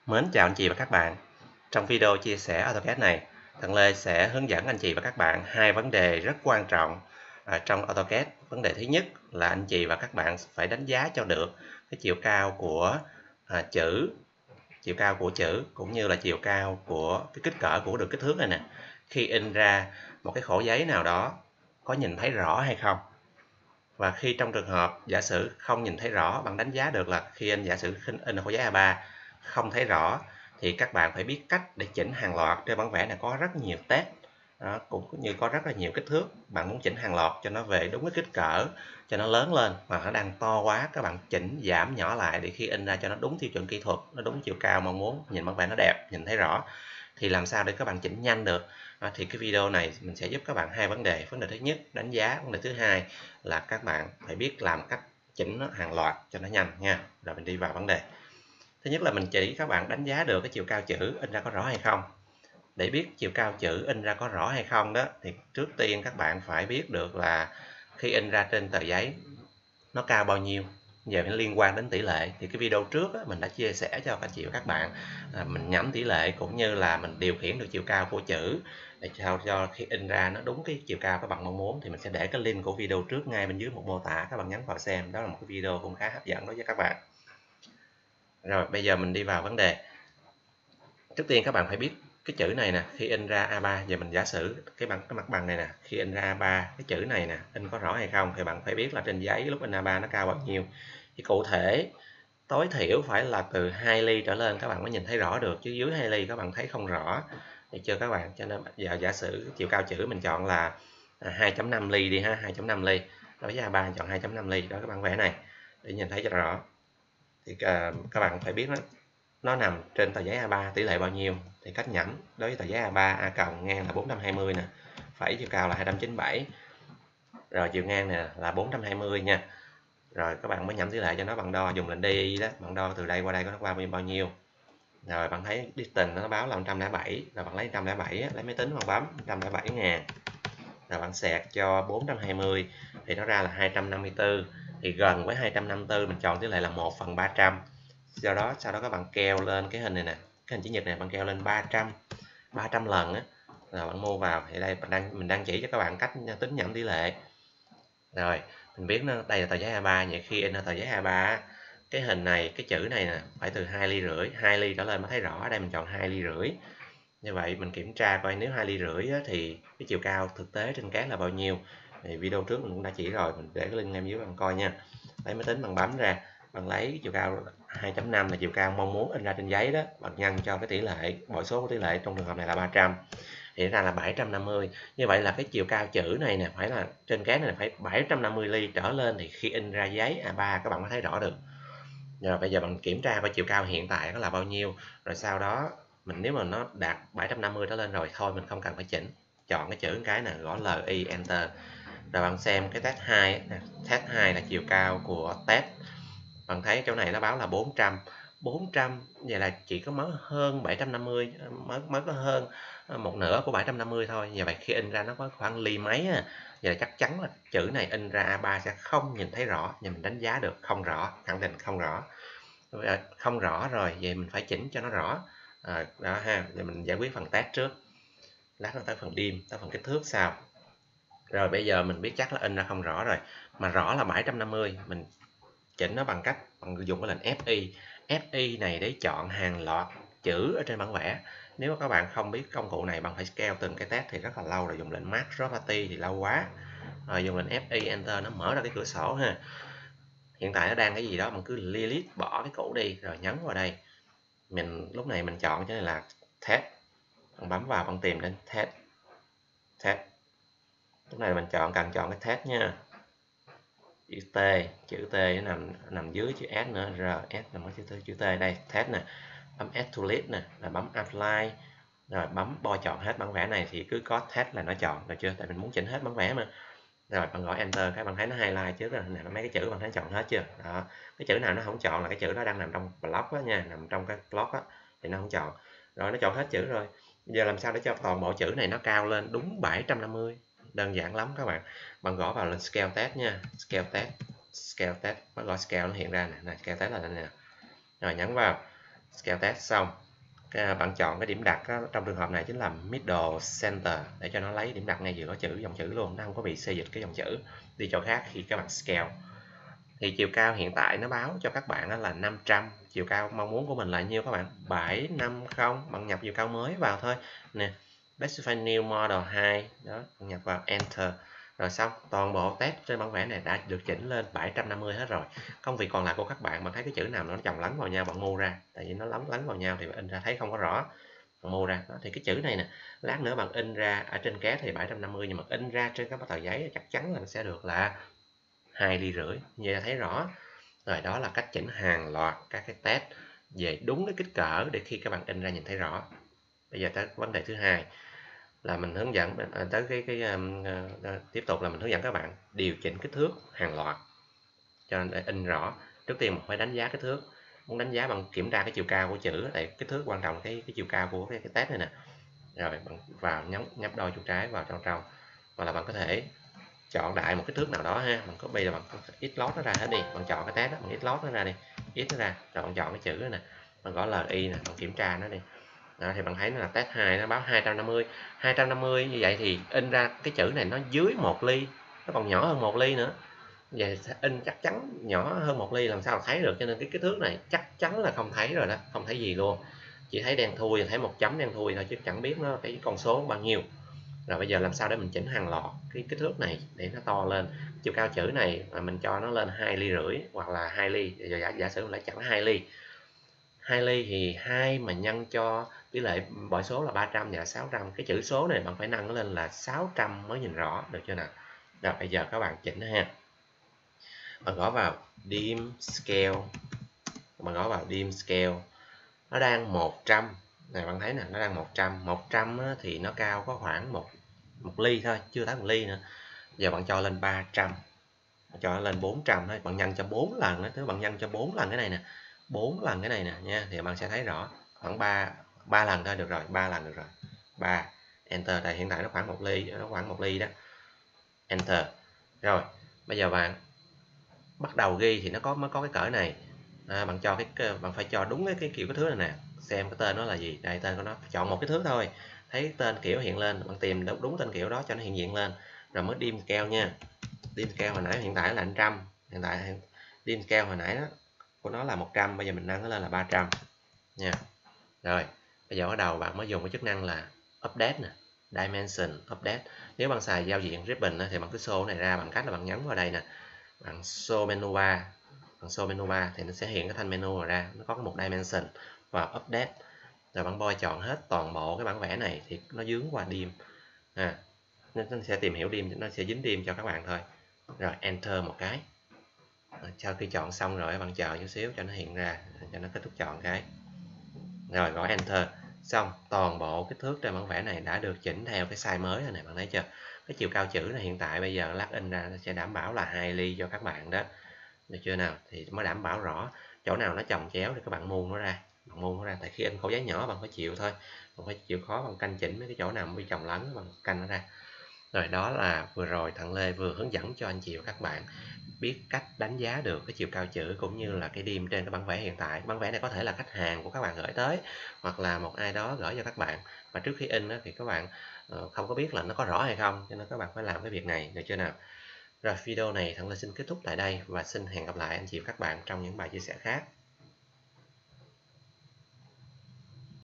Mến chào anh chị và các bạn. Trong video chia sẻ AutoCAD này, thằng Lê sẽ hướng dẫn anh chị và các bạn hai vấn đề rất quan trọng trong AutoCAD. Vấn đề thứ nhất là anh chị và các bạn phải đánh giá cho được cái chiều cao của chữ cũng như là chiều cao của cái kích cỡ của đường kích thước này nè. Khi in ra một cái khổ giấy nào đó có nhìn thấy rõ hay không? Và khi trong trường hợp giả sử không nhìn thấy rõ, bạn đánh giá được là khi giả sử in khổ giấy A3 không thấy rõ thì các bạn phải biết cách để chỉnh hàng loạt. Trên bản vẽ này có rất nhiều test đó, cũng như có rất là nhiều kích thước. Bạn muốn chỉnh hàng loạt cho nó về đúng cái kích cỡ, cho nó lớn lên, mà nó đang to quá, các bạn chỉnh giảm nhỏ lại để khi in ra cho nó đúng tiêu chuẩn kỹ thuật, nó đúng chiều cao mong muốn, nhìn bản vẽ nó đẹp, nhìn thấy rõ. Thì làm sao để các bạn chỉnh nhanh được? Thì cái video này mình sẽ giúp các bạn hai vấn đề. Vấn đề thứ nhất đánh giá, vấn đề thứ hai là các bạn phải biết làm cách chỉnh nó hàng loạt cho nó nhanh nha. Rồi mình đi vào vấn đề. Thứ nhất là mình chỉ các bạn đánh giá được cái chiều cao chữ in ra có rõ hay không. Để biết chiều cao chữ in ra có rõ hay không đó thì trước tiên các bạn phải biết được là khi in ra trên tờ giấy nó cao bao nhiêu. Giờ nó liên quan đến tỷ lệ thì cái video trước á, mình đã chia sẻ cho các chị và các bạn mình nhắm tỷ lệ cũng như là mình điều khiển được chiều cao của chữ để sao cho khi in ra nó đúng cái chiều cao các bạn mong muốn. Thì mình sẽ để cái link của video trước ngay bên dưới một mô tả, các bạn nhấn vào xem. Đó là một cái video cũng khá hấp dẫn đối với các bạn. Rồi bây giờ mình đi vào vấn đề. Trước tiên các bạn phải biết cái chữ này nè, khi in ra A3, giờ mình giả sử cái mặt bằng này nè, khi in ra A3 cái chữ này nè in có rõ hay không thì bạn phải biết là trên giấy lúc in A3 nó cao bao nhiêu. Thì cụ thể tối thiểu phải là từ 2 ly trở lên các bạn mới nhìn thấy rõ được, chứ dưới 2 ly các bạn thấy không rõ. Được chưa các bạn? Cho nên giờ giả sử chiều cao chữ mình chọn là 2.5 ly đi ha, 2.5 ly. Đối với A3 chọn 2.5 ly đó các bạn vẽ này để nhìn thấy cho rõ. Thì các bạn phải biết nó nằm trên tờ giấy A3 tỷ lệ bao nhiêu. Thì cách nhẩm đối với tờ giấy A3, A còng ngang là 420 nè, phẩy chiều cao là 297, rồi chiều ngang nè là 420 nha. Rồi các bạn mới nhẩm tỷ lệ cho nó bằng đo, dùng lệnh DI đó, bạn đo từ đây qua đây có nó qua bao nhiêu. Rồi bạn thấy distance nó báo là 107, rồi bạn lấy 107 lấy máy tính bạn bấm 107.000, rồi bạn xẹt cho 420 thì nó ra là 254. Thì gần với 254 mình chọn tỷ lệ là 1/300. Do đó sau đó các bạn keo lên cái hình này nè, cái hình chữ nhật này bạn keo lên 300 lần á, rồi bạn mua vào. Thì đây mình đang chỉ cho các bạn cách tính nhẩm tỷ lệ. Rồi mình biết nó đây là tờ giấy A3, vậy khi in ở tờ giấy A3 cái hình này, cái chữ này nè phải từ 2 ly rưỡi, 2 ly trở lên mới thấy rõ. Ở đây mình chọn 2 ly rưỡi. Như vậy mình kiểm tra coi nếu 2 ly rưỡi thì cái chiều cao thực tế trên cát là bao nhiêu. Thì video trước mình cũng đã chỉ rồi, mình để cái link ngay dưới bạn coi nha. Lấy máy tính bằng bấm ra, bạn lấy cái chiều cao 2.5 là chiều cao mong muốn in ra trên giấy đó, bạn nhân cho cái tỷ lệ, bội số của tỷ lệ trong trường hợp này là 300 thì ra là 750. Như vậy là cái chiều cao chữ này nè phải là trên cát này phải 750 ly trở lên thì khi in ra giấy A3 các bạn mới thấy rõ được. Rồi bây giờ bạn kiểm tra coi chiều cao hiện tại nó là bao nhiêu, rồi sau đó nếu mà nó đạt 750 trở lên rồi thôi mình không cần phải chỉnh, chọn cái chữ cái nè, gõ LI enter. Rồi bạn xem cái test 2 nè, test 2 là chiều cao của test. Bạn thấy chỗ này nó báo là 400, vậy là chỉ có mới hơn 750, mới có hơn một nửa của 750 thôi. Vậy khi in ra nó có khoảng ly mấy à. Vậy là chắc chắn là chữ này in ra A3 sẽ không nhìn thấy rõ, nhưng mình đánh giá được không rõ, khẳng định không rõ. Không rõ rồi, vậy mình phải chỉnh cho nó rõ. Đó ha, giờ mình giải quyết phần test trước, lát nó tới phần dim, tới phần kích thước sau. Rồi bây giờ mình biết chắc là in ra không rõ rồi, mà rõ là 750, mình chỉnh nó bằng cách dùng cái lệnh FI. FI này để chọn hàng loạt chữ ở trên bản vẽ. Nếu các bạn không biết công cụ này, bạn phải scale từng cái test thì rất là lâu, rồi dùng lệnh Max Property thì lâu quá. Rồi dùng lệnh FI enter nó mở ra cái cửa sổ ha. Hiện tại nó đang cái gì đó, mình cứ delete bỏ cái cũ đi rồi nhấn vào đây. Mình lúc này mình chọn cái này là test, bạn bấm vào, bạn tìm đến test. Lúc này mình cần chọn cái test nha, chữ T nó nằm dưới chữ S nữa, R S nằm ở chữ T đây, test nè, bấm Add to List nè, là bấm Apply, rồi bấm bo chọn hết bản vẽ này thì cứ có test là nó chọn, được chưa? Tại mình muốn chỉnh hết bản vẽ mà. Rồi bạn gõ enter, các bạn thấy nó highlight trước rồi nè, mấy cái chữ bạn thấy chọn hết chưa? Đó, cái chữ nào nó không chọn là cái chữ đó đang nằm trong block đó nha, nằm trong cái block đó thì nó không chọn. Rồi nó chọn hết chữ rồi. Giờ làm sao để cho toàn bộ chữ này nó cao lên đúng 750? Đơn giản lắm các bạn. Bạn gõ vào lên scale test nha, scale test, bạn gõ scale nó hiện ra nè, scale test là đây nè. Rồi nhấn vào. scale test xong, bạn chọn cái điểm đặt đó, trong trường hợp này chính là middle center để cho nó lấy điểm đặt ngay giữa dòng chữ luôn, nó không có bị xê dịch cái dòng chữ đi chỗ khác khi các bạn scale. Thì chiều cao hiện tại nó báo cho các bạn đó là 500, chiều cao mong muốn của mình là nhiêu các bạn? 750. Bạn nhập chiều cao mới vào thôi nè, specify new model 2 đó, bạn nhập vào enter. Rồi xong, toàn bộ test trên bản vẽ này đã được chỉnh lên 750 hết rồi. Công việc còn lại của các bạn thấy cái chữ nào nó chồng lắng vào nhau bạn mua ra, tại vì nó lắng vào nhau thì in ra thấy không có rõ, bạn mua ra đó. Thì cái chữ này nè, lát nữa bạn in ra ở trên ké thì 750, nhưng mà in ra trên các tờ giấy chắc chắn là nó sẽ được là 2,5 ly, như thấy rõ. Rồi đó là cách chỉnh hàng loạt các cái test về đúng cái kích cỡ để khi các bạn in ra nhìn thấy rõ. Bây giờ tới vấn đề thứ hai là mình hướng dẫn tới tiếp tục là mình hướng dẫn các bạn điều chỉnh kích thước hàng loạt cho nên để in rõ. Trước tiên mình phải đánh giá kích thước. Muốn đánh giá bằng kiểm tra cái chiều cao của chữ, tại kích thước quan trọng cái chiều cao của cái test này nè. Rồi bạn vào nhấp đôi chuột trái vào trong, hoặc là bạn có thể chọn đại một kích thước nào đó ha. Bạn có bây giờ bạn ít lót nó ra hết đi, bạn chọn cái test đó, bạn ít lót nó ra đi, ít nó ra, rồi bạn chọn cái chữ đó nè, bạn gõ LI nè, bạn kiểm tra nó đi. Đó, thì bạn thấy nó là test 2, nó báo 250 như vậy thì in ra cái chữ này nó dưới 1 ly, nó còn nhỏ hơn 1 ly nữa. Vậy in chắc chắn nhỏ hơn 1 ly làm sao mà thấy được, cho nên cái kích thước này chắc chắn là không thấy rồi đó, không thấy gì luôn, chỉ thấy đen thui, thấy một chấm đen thui thôi chứ chẳng biết nó cái con số bao nhiêu. Rồi bây giờ làm sao để mình chỉnh hàng loạt cái kích thước này để nó to lên. Chiều cao chữ này mà mình cho nó lên 2,5 ly hoặc là 2 ly, giả sử lại chẵn 2 ly. 2 ly thì 2 mà nhân cho tỷ lệ bội số là 300 và 600, cái chữ số này bạn phải nâng nó lên là 600 mới nhìn rõ được chưa nào. Rồi bây giờ các bạn chỉnh ha, bạn gõ vào dim scale, nó đang 100 này, bạn thấy nè, nó đang 100 thì nó cao có khoảng một ly thôi, chưa tới 1 ly nữa. Giờ bạn cho lên 300, cho nó lên 400 thôi, bạn nhân cho 4 lần đó, thứ bạn nhân cho 4 lần cái này nè, 4 lần cái này nè nha, thì bạn sẽ thấy rõ khoảng 3 lần thôi được rồi, 3 lần được rồi. 3 enter, tại hiện tại nó khoảng 1 ly, nó khoảng 1 ly đó, enter. Rồi bây giờ bạn bắt đầu ghi thì mới có cái cỡ này. Bạn cho bạn phải cho đúng cái kiểu cái thước này nè, xem cái tên nó là gì. Đây tên của nó, chọn một cái thước thôi, thấy tên kiểu hiện lên, bạn tìm đúng tên kiểu đó cho nó hiện diện lên, rồi mới dim scale nha. Dim scale hồi nãy hiện tại là 100, hiện tại dim scale hồi nãy đó của nó là 100, bây giờ mình nâng nó lên là 300 nha. Rồi bây giờ bắt đầu bạn mới dùng cái chức năng là update nè, dimension update. Nếu bạn xài giao diện ribbon thì bạn cứ show này ra bằng cách là bạn nhấn vào đây nè, bạn show menu bar, thì nó sẽ hiện cái thanh menu ra, nó có một dimension và update. Rồi bạn boy chọn hết toàn bộ cái bản vẽ này thì nó dướng qua dim, nó sẽ tìm hiểu dim, nó sẽ dính dim cho các bạn thôi. Rồi enter một cái. Sau khi chọn xong rồi bạn chờ chút xíu cho nó hiện ra, cho nó kết thúc chọn cái. Rồi gõ enter. Xong toàn bộ kích thước trên bản vẽ này đã được chỉnh theo cái size mới rồi này, bạn thấy chưa? Cái chiều cao chữ này hiện tại bây giờ lát in ra sẽ đảm bảo là 2 ly cho các bạn đó, được chưa nào? Thì mới đảm bảo rõ. Chỗ nào nó chồng chéo thì các bạn muôn nó ra, tại khi in khổ giấy nhỏ bạn phải chịu thôi, bạn phải chịu khó bằng canh chỉnh mấy cái chỗ nào bị chồng lấn, bằng canh nó ra. Rồi đó là vừa rồi thằng Lê vừa hướng dẫn cho anh chị và các bạn biết cách đánh giá được cái chiều cao chữ cũng như là cái dim trên cái bản vẽ hiện tại. Bản vẽ này có thể là khách hàng của các bạn gửi tới, hoặc là một ai đó gửi cho các bạn, và trước khi in thì các bạn không có biết là nó có rõ hay không, cho nên các bạn phải làm cái việc này, được chưa nào? Rồi video này thằng Lê xin kết thúc tại đây và xin hẹn gặp lại anh chị và các bạn trong những bài chia sẻ khác.